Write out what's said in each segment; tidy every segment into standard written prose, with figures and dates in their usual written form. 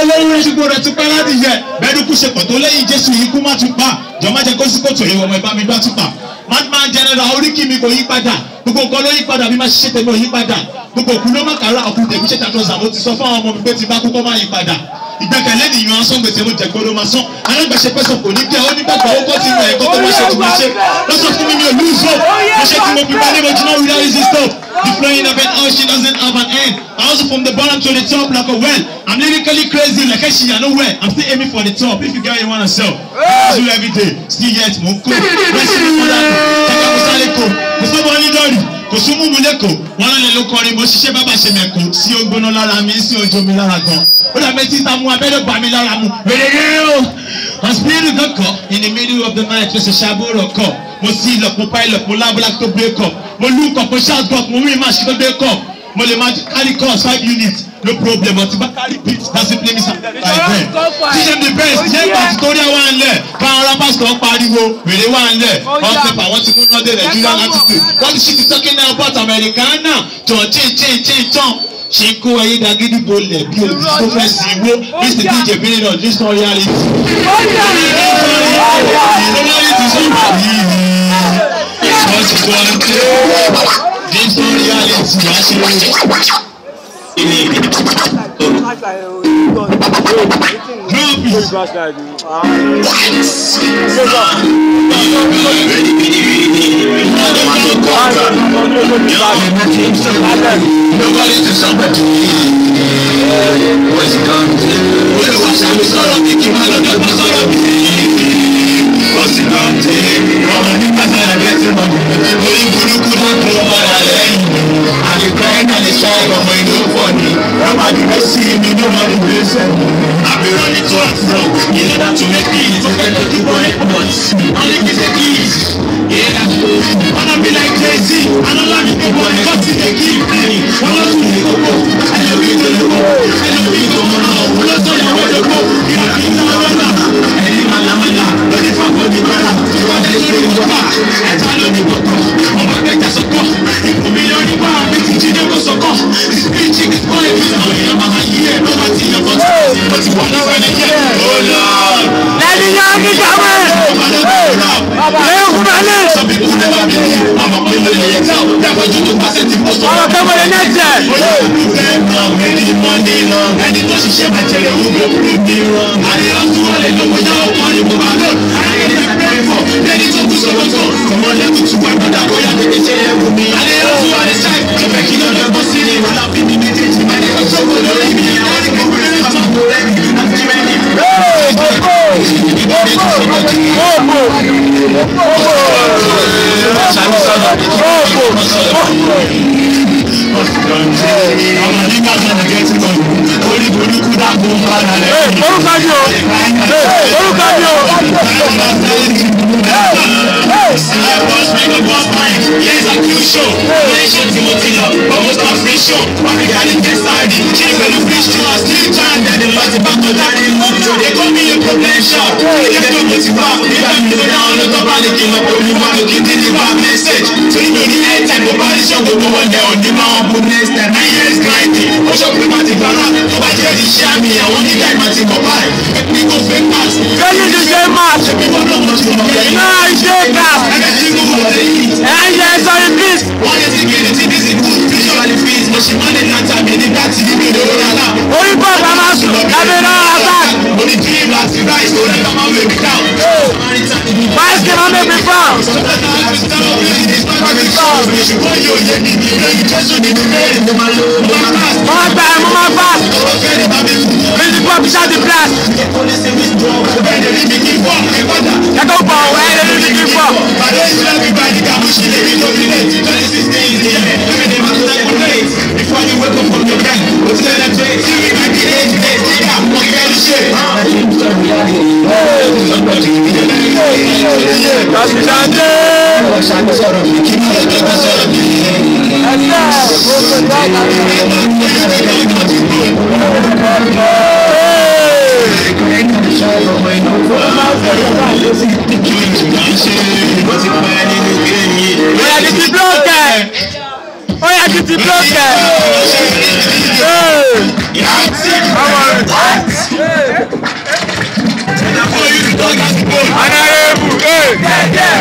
olórí ṣùgbọ́n rẹ̀ tún pẹ́ láti yẹ bẹ́ẹ̀ ló kú ṣe pọ̀ tó lẹ́yìn Jésù yìí kú má tún pa jọ má jẹ́ kó sí kòtò ìwọ̀n ọmọ ìbá mi gbá tún pa madman general oríkì mi kò yí padà gbogbo nǹkan ló yí padà bí má ṣiṣẹ́ tèmi ò yí padà gbogbo òkú ló má kàrà òkú tèmi ṣe tàtọ́sà mo ti sọ fún àwọn ọmọ mi pé ti bá kú kọ́ má yí padà ìgbẹ́kẹ̀lé nìyẹn sọ gbèsè mo jẹ̀gbọ́n ló máa sán alágbèsè pẹ́sọ̀ kò ní bí ẹ ó ní gbàgbọ́ owó tí mo ẹ̀kọ́ tó máa ṣe tí mo ṣe lọ́sọ̀ fún mi mi ò lose hope mo ṣe tí mo fi balẹ̀ mo jiná without easy stop the flowing of an ocean doesn't have an end I also from the bottom to the top like a well I'm lyrically crazy like a shit I know where I'm still aiming for the top if you get what you wanna sell I do every day still yet mo kó wrestling for that check out sáré kó kò sọ́mọ́ ní lọ́rì kò súnmú mu lẹ́kọ̀ọ́ wọn lọ́lẹ̀ ló kọrin mo ṣiṣẹ́ bábà ṣe mẹ́kọ̀ọ́ sí ogbóná lára mi sí ojú mi lára gan ó dà mẹ́tí ta mu abẹ́rẹ́ bà mí lára mu rere o hospital kankan in the middle of the night fẹsẹ̀ ṣàbúrò kọ mo sí ilọ̀pọ̀ pilot mo lábúlá tó break up mo lù kọ̀ mo shout up mo rí màṣí tó break up mo lè máa carry course 5 units no problem but bá carry beat that's the play me some like that teach them the best jẹ́ ìgbà tutorial wà ń lẹ̀ káwọn rappers kan pariwo wèrè wà ń lẹ̀ on paper wọ́n ti mú náà dé Nigerian attitude what is she talking now about Americana tàn tán ṣe kó ayé dagidi bolẹ̀ bí olùdí tó fẹ́ sí iwó mr dj billion of this not reality. reality sọ̀rọ̀ yìí wọ́n ti gbọ́ this not reality wá ṣe wọ́n. Nobody to somebody. What's it gonna do? What's it gonna do? I'm a nigga that I get to money. I'm the crying and the shy, but my no funny. Nobody will see me, nobody will send me. I've been running to and fro in order to make peace. I'm going to do what it wants. Only give the keys. Yeah, that's good. I wanna be like Jay-Z. I don't like the people that got to the key. I want to be the go. I know we go. I know we go. I know so you want to go. You know you know what any man la man la. But if I go the brother, you want to show you what I tell you the go. I'm a better so go. If you be on the bar, make you go so go. This preaching is going to be a man here. No matter your but you want to find it here. Oh Lord. Let me know you come in. Some people never believe. I'm a millionaire. That's what you do. I said the most of the time. Any money long. And it doesn't share my tell you who will prove me wrong. I don't do all I know when you're on you move alone. I ain't even praying for. Then it's up to someone to come on, let me to my brother. Go and make it share with me. I don't do all this time. To make it on the bus city. When I'm in the meeting, my name is so good. I don't even know. I'm not ready. I'm too ready.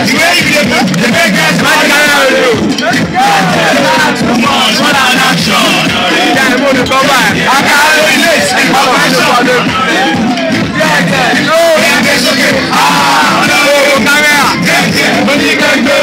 The way you dey move, the make us mad carry you. Too much, what an action. Yeah, move the cover. I can't relate. It's okay. Camera. Money can go.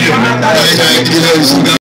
ìdílé ìṣúná.